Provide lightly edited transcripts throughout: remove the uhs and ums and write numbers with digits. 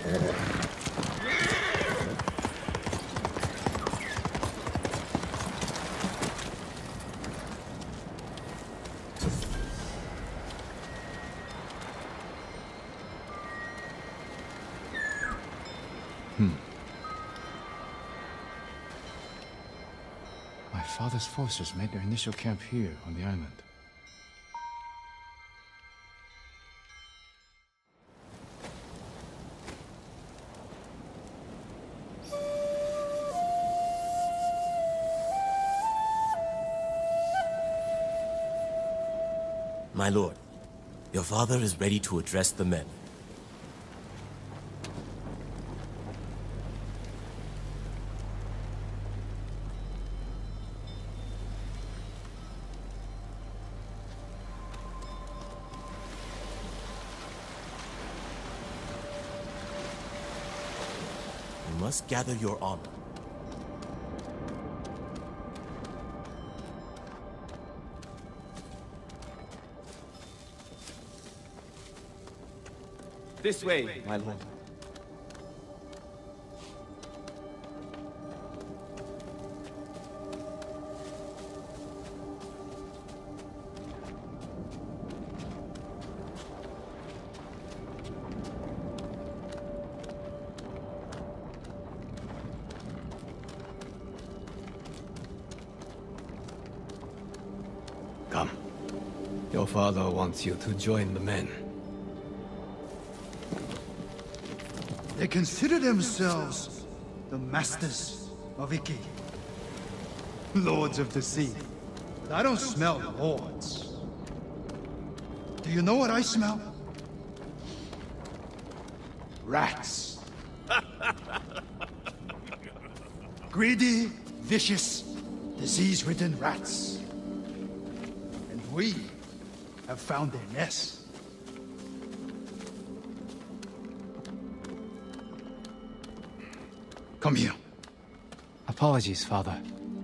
My father's forces made their initial camp here on the island. My lord, your father is ready to address the men. You must gather your armor. This way, my lord. Come. Your father wants you to join the men. They consider themselves the masters of Iki, lords of the sea. But I don't smell lords. Do you know what I smell? Rats. Greedy, vicious, disease-ridden rats. And we have found their nests. Come here. Apologies, father.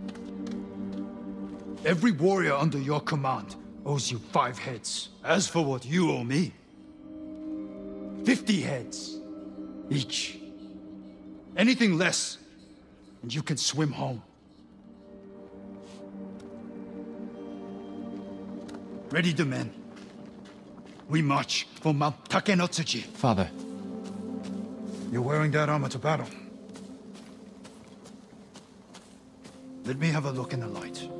Every warrior under your command owes you 5 heads. As for what you owe me, 50 heads each. Anything less, and you can swim home. Ready the men. We march for Mount Takenotsuji. Father. You're wearing that armor to battle. Let me have a look in the light.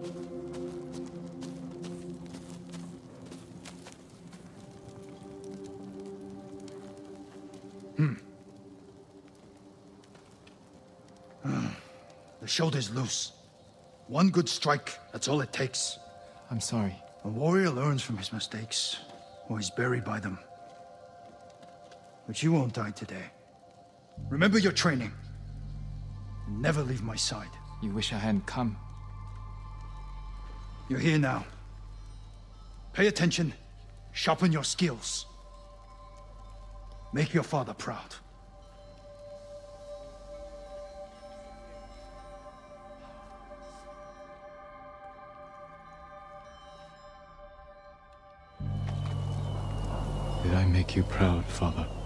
The shoulder's loose. One good strike, that's all it takes. I'm sorry. A warrior learns from his mistakes, or he's buried by them. But you won't die today. Remember your training. And never leave my side. You wish I hadn't come. You're here now. Pay attention, sharpen your skills. Make your father proud. Did I make you proud, father?